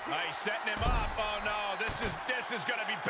He's setting him up. Oh, no. This is going to be